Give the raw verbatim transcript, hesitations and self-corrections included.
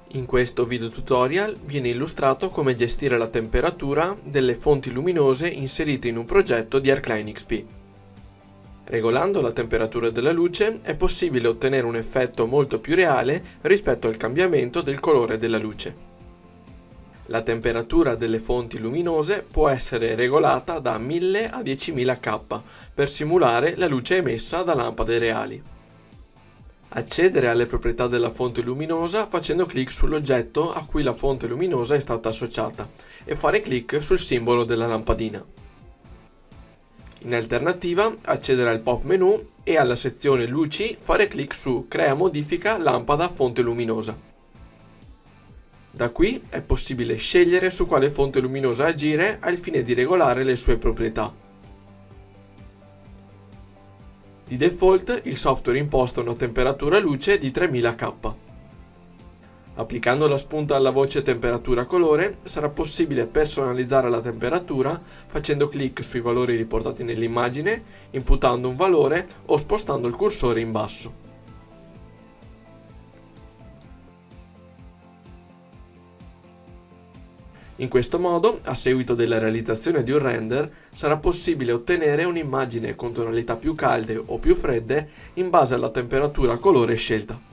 In questo video tutorial viene illustrato come gestire la temperatura delle fonti luminose inserite in un progetto di ArcLine X P. Regolando la temperatura della luce è possibile ottenere un effetto molto più reale rispetto al cambiamento del colore della luce. La temperatura delle fonti luminose può essere regolata da mille a diecimila K per simulare la luce emessa da lampade reali. Accedere alle proprietà della fonte luminosa facendo clic sull'oggetto a cui la fonte luminosa è stata associata e fare clic sul simbolo della lampadina. In alternativa, accedere al pop menu e alla sezione luci fare clic su Crea modifica lampada fonte luminosa. Da qui è possibile scegliere su quale fonte luminosa agire al fine di regolare le sue proprietà. Di default il software imposta una temperatura luce di tremila K. Applicando la spunta alla voce temperatura colore sarà possibile personalizzare la temperatura facendo clic sui valori riportati nell'immagine, imputando un valore o spostando il cursore in basso. In questo modo, a seguito della realizzazione di un render, sarà possibile ottenere un'immagine con tonalità più calde o più fredde in base alla temperatura colore scelta.